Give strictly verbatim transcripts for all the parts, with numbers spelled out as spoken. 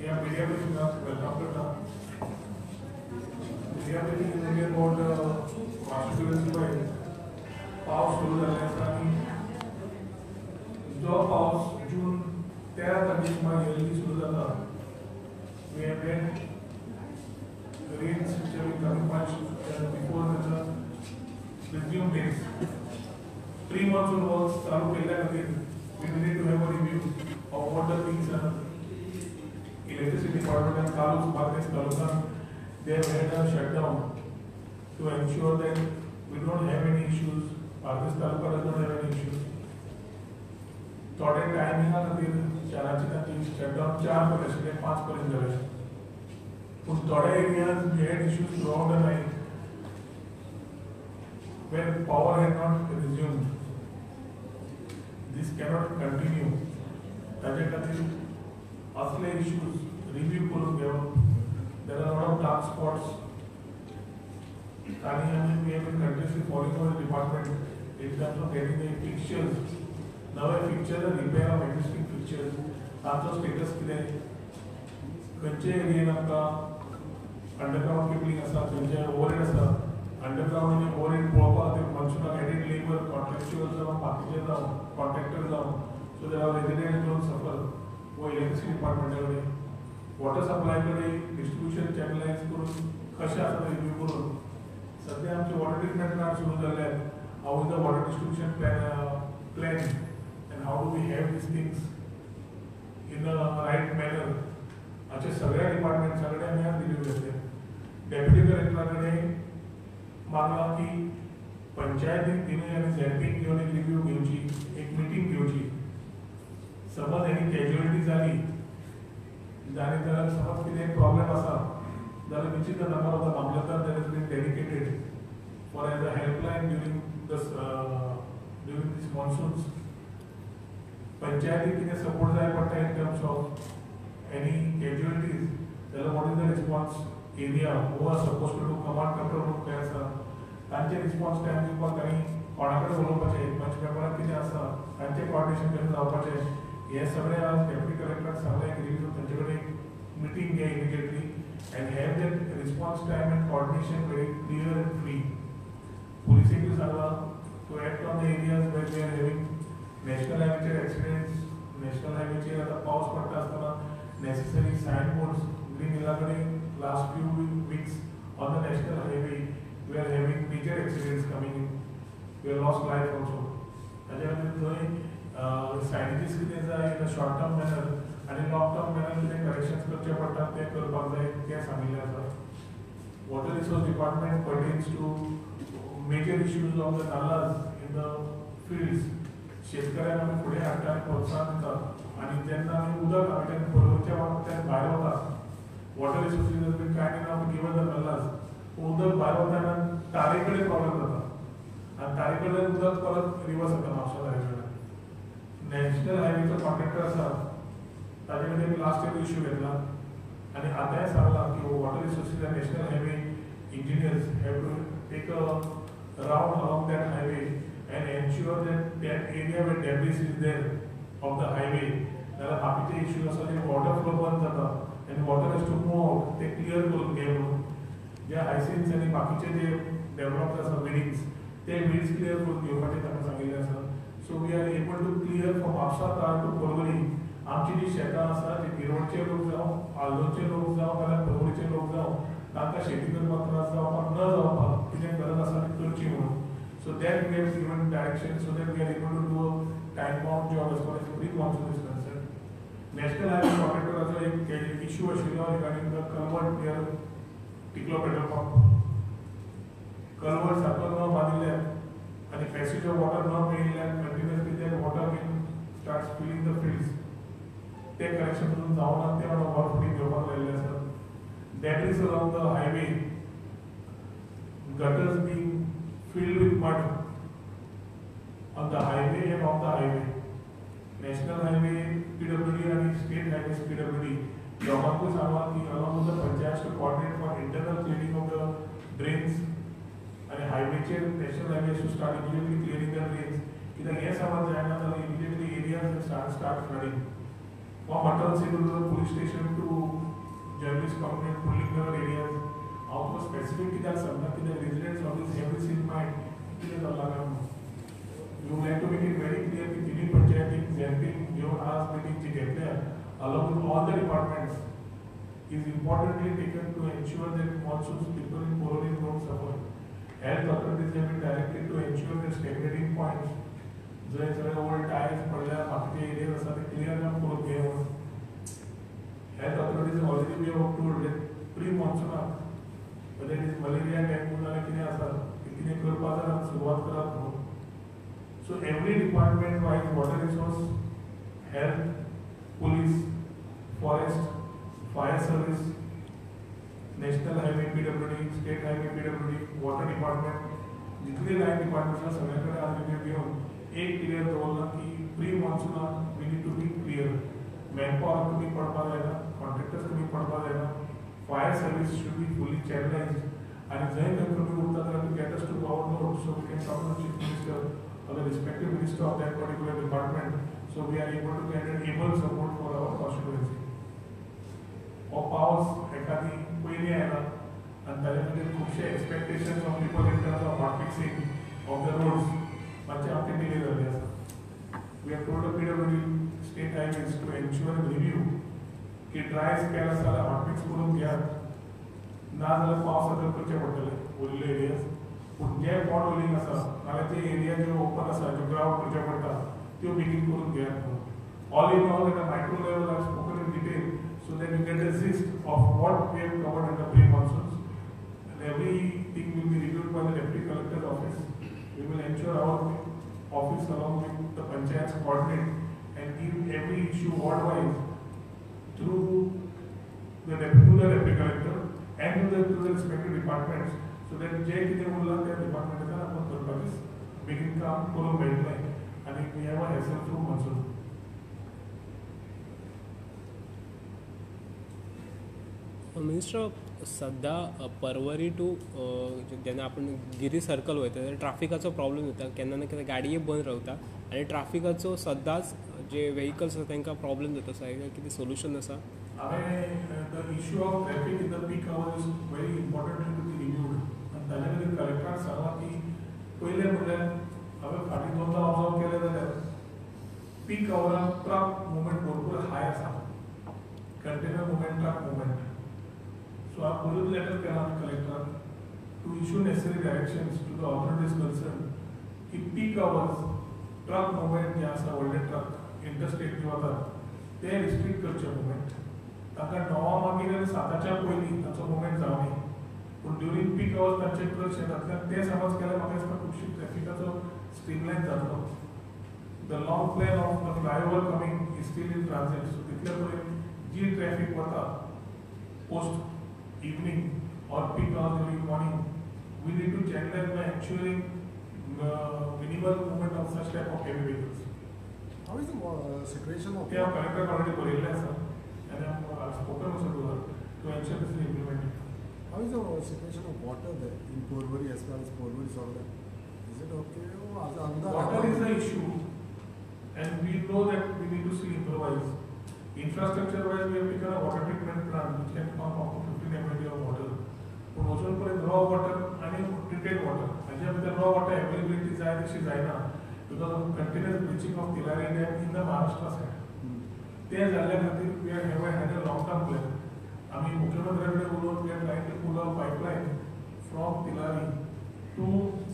Yeah, media meeting now. Welcome to the media meeting is only about uh, constituency wise. पाऊस सुरू झाल्याचा आणि जो पाऊस जून तेरा तारखेक येयल्ली सुरू जाता. We have had rains which have been coming much uh, before the resumed days. Pre-monsoon works चालू केल्या खातीर we needed to have a review of what the things are. Electricity department and Kalus Bangladesh Kalukan, they have had a shutdown to ensure that we don't have any issues. Bangladesh Kaluka does not have any issues. थोड़े timing खातीर शारांची तांची shutdown चार पर्यंत आशिल्ले पांच पर्यंत जाले. पूण थोडे areas we had issues throughout the night when power had not resumed. This cannot continue. ताचे खातीर असले issues review करून घेवन there are a lot of dark spots. आणि आमी we have been continuously following our department in terms of getting the fixtures. नवे fixtures and repair of existing fixtures. तांचो status कितें? खंयचे एरियेन आमकां अंडरग्राउंड केबलिंग आसा, खंयचे ओवरहेड आसा. अंडरग्राउंड आनी ओवरहेड पळोवपा खातीर मनशुनाक एडीड लेबर कॉन्ट्रॅक्च्युअल जावं बाकीचे जावं कॉन्ट्रॅक्टर जावं so they are resident don't suffer. वो इलेक्ट्रिसिटी डिपार्टमेंटा कडेन वॉटर सप्लाय कडेन डिस्ट्रिब्युशन चॅनलायज करून कशें आसा तें रिव्यू करून सद्या आमचे वॉटर ट्रिटमेंट प्लांट सुरू जाल्यात. How is the water distribution plan plan and how do we have these things in a right manner हाचे सगळ्या डिपार्टमेंट्सा कडेन आमी आज रिव्यू घेतले. डेप्युटी कलेक्टरा कडेन मागला की पंचायतीक तिनूय आनी झॅडपीक घेवन एक रिव्यू घेवची, एक मिटींग घेवची. समज एनी कॅज्युअलिटी जाली जाली जाल्यार समज कितें प्रॉब्लेम आसा जाल्यार which is the number of the mamlatdar that has been dedicated for as a helpline during this during these monsoons. पंचायतीक कितें सपोर्ट जाय पडटा in terms of any casualties जाल्यार what is the response area who are suppose to do command control room खंय आसा तांचे response time दिवपाक आनी कोणा कडेन उलोवपाचें पंच मेंबराक कितें आसा तांचें कोऑर्डिनेशन कशें जावपाचें हे सगळे आज डेप्युटी कलेक्टराक सांगलें की रिव्यू तांचे कडेन मिटींग घे immediately and have that response time and coordination very clear and free. पुलिसेकूय सांगलां to act on the areas where we are having national हायवेचेर एक्सिडेंट्स. नॅशनल हायवेचेर आतां पावस पडटा आसतना नेसेसरी सायन बोर्ड्स ग्रीन हिला कडेन last few weeks on the national highway we are having major accidents coming in. We are lost life also. ताच्या खातीर थंय सायनिटीज कितें जाय in a short term manner आनी लॉंग टर्म मॅनर कितें करेक्शन्स करचे पडटा ते करपाक जाय तें सांगिल्लें आसा. Water resource department pertains to major issues of the nalas in the fields. शेतकऱ्यांक आमी फुडें हाडटा आनी प्रोत्साहन दिता आनी जेन्ना आमी उदक आमी तेन्ना परवरच्या वाट्यान भायर वता water resources has been kind enough given the nalas. उदक भायर वताना तारे कडेन प्रॉब्लेम जाता आनी तारे कडेन उदक परत रिवर्स येता म्हापसा हायवे कडेन. नॅशनल हायवेचो कॉन्ट्रॅक्टर आसा ताजे कडेन लास्ट एक इश्यू घेतला आनी आतांय सांगलां की water resources and national highway engineers have to take a round along that highway and ensure that that area where debris is there of the highway जाल्यार बाकीचे इश्यूज आसा जे वॉटर फ्लो बंद जाता आनी water has to move out ते clear करून घे म्हणून जे हायसिन्स आनी बाकीचे जे डेव्हलप आसा बिल्डिंग्स ते बिल्ड्स क्लियर करून घेवपाचें तांकां सांगिल्लें आसा. So we are able to clear from Mapusa कार टू परवरी आमची जी शेतां आसा जे गिरोडचे लोक जावं आल्दोचे लोक जावं नाल्यार परवरीचे लोक जावं तांकां शेती करपाक त्रास जावपाक न जावपाक कितें गरज आसा ती करची म्हणून. So that we have given direction so that we are able to do a time-bound job as far as pre-monsoon is concerned. National Highway Contractor also एक issue आशिल्लो regarding the culvert near Tiklo petrol pump. Culvert सकल न बांदिल्ले आनी passage of water न मेळिल्ल्यान continuously that water will starts filling the fields. ते correction करून जावना ते वाडो वर फुडें घेवपाक लायिल्ले आसा. That is along the highway. Gutters being filled with mud on the highway and off the highway. National Highway P W D and State Highways P W D दोघांकूय सांगलां की along with the panchayats to coordinate for internal cleaning of the drains and highwayचेर national highways to start immediately clearing the drains. कित्याक हें समज जायना जाल्यार immediately areas will start start flooding. From Atal Civil Police Station to police complaint pulling your areas. How specific किधर समझा किधर residents of this every single mind किधर लगा हूँ. You would like to make it very clear कि जिन्हीं पंचायत जैपिंग जो आज meeting जी कहते हैं along with all the departments is importantly taken to ensure that monsoons people in Porvorim don't suffer. Health authorities have been directed to ensure that stagnating points जो सगळे old tires पडल्या बाकीचे areas असतात ते clear करून घ्यावं. Health authorities have already been told that pre-monsoon whether it is malaria, dengue झालं की नाही असं किती करपाचा सुरुवात करत हो. So every department wise water resource, health, police, forest, fire service, national highway P W D, state highway P W D, water department, जितने line departments सगळ्यांकडे आज रिव्ह्यू घेऊन एक क्लियर बोलला की pre monsoon we need to be clear. Manpower कमी पडपा जायना, कॉन्ट्रॅक्टर्स कमी पडपा जायना, fire service should be fully channelised आणि जय जय कमी उरता तर to get us to our note so we can talk to chief minister or the respective minister of that particular department, so we are able to get an able support for our constituency. Or powers एखादी पहिली आहे ना आणि त्याच्यामध्ये खूपशे expectations of people in terms of hot fixing of the roads म्हणजे आमचे delay झाले असतात. We have told the P W D state highways to ensure and review की dry scale असाला hot fix करून घ्या ना झालं पावसाचं करचे पडले उरले areas पण जे पॉट होलिंग असा नाले ते एरिया जो ओपन असा जो ग्राउंड करचे पडता त्यो बेगीन करून घ्या. All in all at a micro level I have spoken in detail so that you get a gist of what we have covered in the pre-monsoons and everything will be reviewed by the Deputy Collector's office. We will ensure our office along with the panchayats coordinate and give every issue ward wise through the Deputy, the Deputy Collector and to the, to the respective departments so that जे किती बोलला त्या डिपार्टमेंटचा आपण करपाचीच बेगीन काम करून भेटलंय आणि we have a hassle through monsoon. Minister सध्या परवरी टू जेन्ना आपण गिरी सर्कल वयता तेन्ना ट्राफिकाचो प्रॉब्लेम जाता केन्ना ना केन्ना गाडये बंद रावता आनी ट्राफिकाचो सदांच जे व्हेकल्स आसा तांकां प्रॉब्लेम जाता आसा कितें सोल्युशन आसा? हांवें the issue of traffic in the peak hours is very important to be reviewed आनी ताजे खातीर कलेक्टरान सांगलां की पयलें म्हणल्यार हांवें फाटीं दोनदा ऑब्जर्व केलें जाल्यार पीक आवरान ट्रक मुवमेंट भरपूर हाय आसा, container movement, truck movement. So I have put a letter to the collector to issue necessary directions to the authorities concerned. कि peak hours truck movement जे आसा व्हडले ट्रक इंटरस्टेट जे वता ते restrict करचे movement. ताका णवा मागीर साताच्या पयलीं ताचो मुवमेंट जावनी पूण ड्युरींग पीक आवर्स तांचे ट्रक शेतांतल्यान ते समज केल्यार म्हाका दिसता खुबशी ट्रॅफिकाचो स्ट्रीमलायन जातलो. The long plan of the flyover coming is still in transit. So तितले पर्यंत जी ट्रॅफिक वता post evening or peak hours during morning, we need to channelize by ensuring uh, minimal movement of such type of heavy vehicles. How is the uh, situation of? Yeah, collector already put it, sir, and I have spoken also to her to ensure this is implemented. How is the uh, situation of water there in Porvorim as far as Porvorim is concerned? Is it okay? Oh, as under water is the issue, and we know that we need to still improvise. Infrastructure wise, we have taken a water treatment plant which can pump up to fifteen M L of water. But also for raw water and treated water. Actually, with the raw water availability is high, this is high now because of continuous bleaching of Tilari Dam in the Maharashtra side. There is a we have had a long term plan. I mean, Mukhyamantri Guru, we are trying to pull a pipeline from Tilari to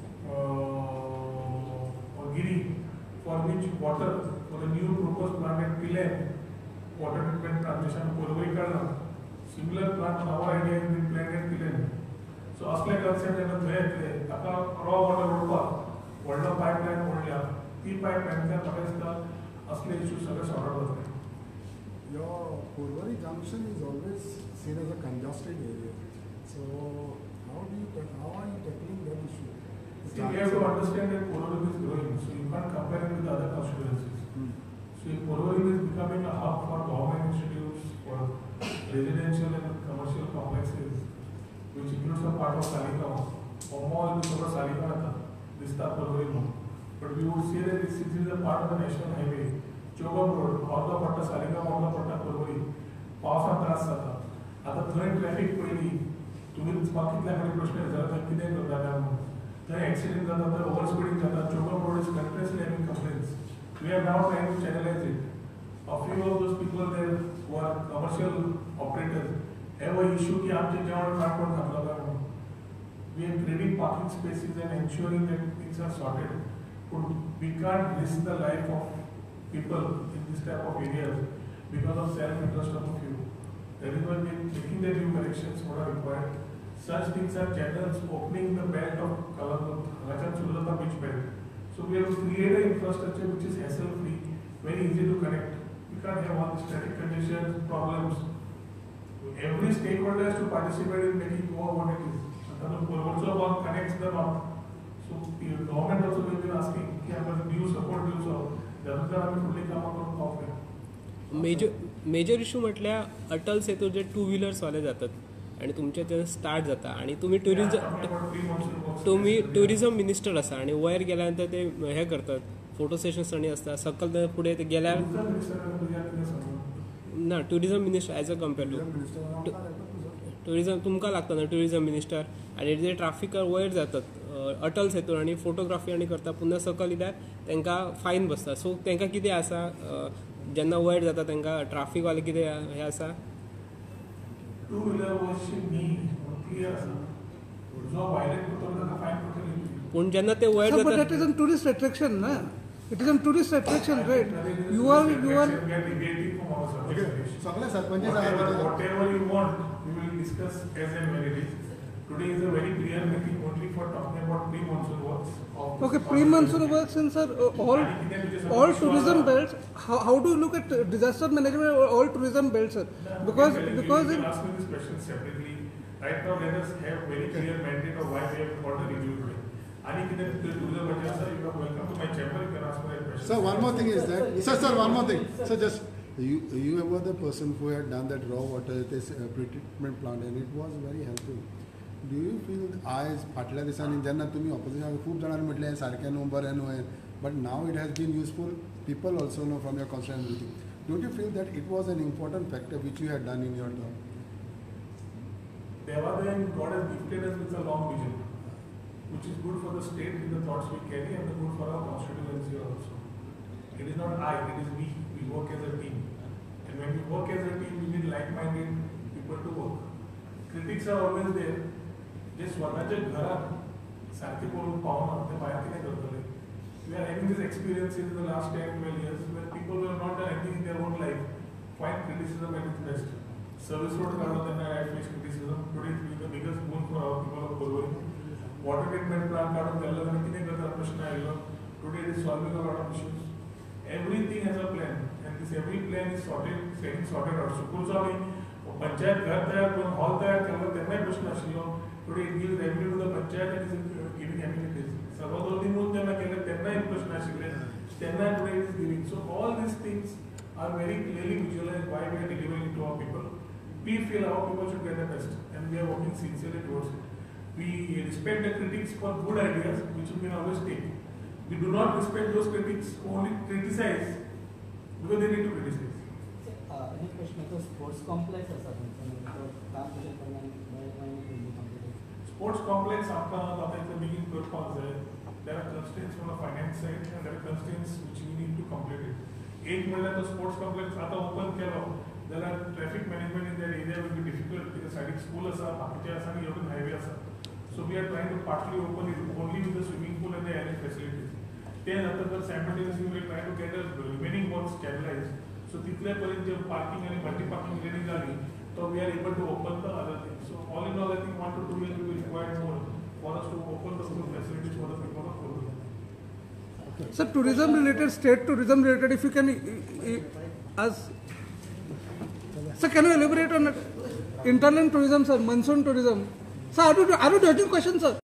uh, Giri for which water for the new proposed plant at Pilen. Water treatment plant जैसे Porvorim करना similar plant our idea has been planned at Pilen. So असले concept जेव्हा थंय येतले ताका raw water उडपाक व्हडलो pipeline ओडल्या ती pipeline त्या म्हाका दिसता असले issues सगळे सॉर्ट आउट जातले. Your Porvorim junction is always seen as a congested area. So how do you how are you tackling that issue? See, we have to understand that Porvorim is growing, so you can't compare it with other constituencies. Hmm. So Porvorim is becoming a hub for government institutes, for residential and commercial complexes, which includes a part of Saligao. Almost is over Saligao, this is Porvorim. But we would say that this is a part of the national highway. Chogam Road, all the part of Saligao, all the part of Porvorim. Pausa Tras Sata. आता थंय traffic पयली तुम्ही बाकीतल्या कडेन प्रश्न विचारता थंय कितें करता म्हणून थंय एक्सिडेंट जाता थंय ओवर स्पीडिंग जाता CHOGM road is continuously having complaints we are now trying to channelise it a few of those people there who are commercial operators have a issue की आमचे जेवण काट कोण घातला काय म्हणून we are creating parking spaces and ensuring that things are sorted but we can't risk the life of people in this type of areas because of self interest of a few. That is why we are taking the new corrections what are required. Such things are channels opening the belt of Kalakut Sulata beach belt. So we have to create an infrastructure which is hassle free, very easy to connect. We can't have all the static conditions, problems. Every stakeholder has to participate in making Goa what it is. And the also one connects the north. So the government also will be asking, कि अगर new support देऊ सो, त्यानंतर आम्ही पुढली कामं करून पाहूया. Major major issue म्हटल्या अटल सेतू जे to व्हीलर्सवाले जातात आणि तुमचे ते स्टार्ट जाता आणि तुम्ही टुरिझम तुम्ही टुरिझम मिनिस्टर आसा आणि वयर गेल्यानंतर ते हे करतात फोटो सेशन्स आणि असतात सकल पुढे ते गेल्यार ना tourism minister as a compare to tourism तुमकां लागता ना टुरिझम मिनिस्टर आणि जे ट्राफिकार वयर जातात अटल सेतू आणि फोटोग्राफी आणि करता पुन्हा सकल इल्यार तांकां फायन बसता सो तांकां कितें आसा जेन्ना वयर जाता तांकां ट्राफिकवाले कितें हे आसा टू व्हीलर वॉचची नी क्लियर आसा जो वायलेट करतो ताका फायन करतली पूण जेन्ना ते वयर Sir, but जाता that is a tourist attraction, na? It is a tourist attraction, right? You are, you are. सगळे sarpanch whatever you want we will discuss as and when it is. Today is a very clear meeting only for talking about pre-monsoon works. of Okay, pre-monsoon works in, sir, uh, all, all tourism belts. How, how do you look at uh, disaster management or all tourism belts, sir? Because, because you in. can ask me this question separately. Right now, let us have very clear mandate of why we have got the review today. And if the tourism budget, sir, you are welcome to my chamber. You can ask me that question. Sir, one more thing is that, sir, sir, one more thing. Sir, just, you, you were the person who had done that raw water, this uh, pre-treatment plant, and it was very helpful. Do you feel आज फाटल्या दिसांनी जेन्ना तुमी opposition खूब जाणांनी म्हटलें सारकें न्हू बरें न्हू हें but now it has been useful people also know from your constituency don't you feel that it was an important factor which you had done in your term Devadan, God has gifted us with a long vision, which is good for the state in the thoughts we carry and good for our constituency also. It is not I, it is we. We work as a team. And when we work as a team, we need like-minded people to work. Critics are always there. जे स्वतःच्या घरात सारखे करून पावना ते भायर कितें करतले we are having this experience in the last ten twelve years where people were not done anything in their own life find criticism at its best service road काढलो तेन्ना I face criticism today it is the biggest boon for our people of Kolvari water treatment plant काढून गेल्लो तेन्ना कितें करता प्रश्न आयलो today it is solving a lot of issues everything has a plan and this every plan is sorted setting sorted out schools आमी पंचायत घर तयार करून हॉल तयार केलो तेन्नाय प्रश्न आशिल्लो today it gives revenue to the panchayat and is giving amenities सर्वोदय म्हणून तेन्ना केले तेन्नाय प्रश्न आशिल्ले तेन्नाय today it is giving so all these things are very clearly visualised why we are delivering to our people we feel our people should get the best and we are working sincerely towards it we respect the critics for good ideas which we can always take. We do not respect those critics who only criticize because they need to criticize. एक प्रश्न तो sports complex आसा तुमचो तो काम कशें करना Sports complex आमकां आतां इतलें बेगीन करपाक जाय there are constraints from the finance side and there are constraints which we need to complete it एक म्हणल्यार तो स्पोर्ट्स कॉम्प्लेक्स आतां ओपन केलो जाल्यार traffic management in that area will be difficult कित्याक सायडीक स्कूल आसा बाकीचे आसा आनी एवढून हायवे आसा so we are trying to partly open it only with the swimming pool and the air facilities ते नंतर simultaneously we try to get the remaining work stabilise so तितले पर्यंत जे पार्किंग आनी मल्टी पार्किंग रेडी जाली तो we are able to open the other thing so all in all I think one two two years we will require more for us to open the full facilities for the people of Kolkata. Sir, tourism related, state tourism related, if you can uh, uh, ask. Sir, can you elaborate on it? Interland tourism, sir, monsoon tourism. Sir, are you, are you dodging questions, sir?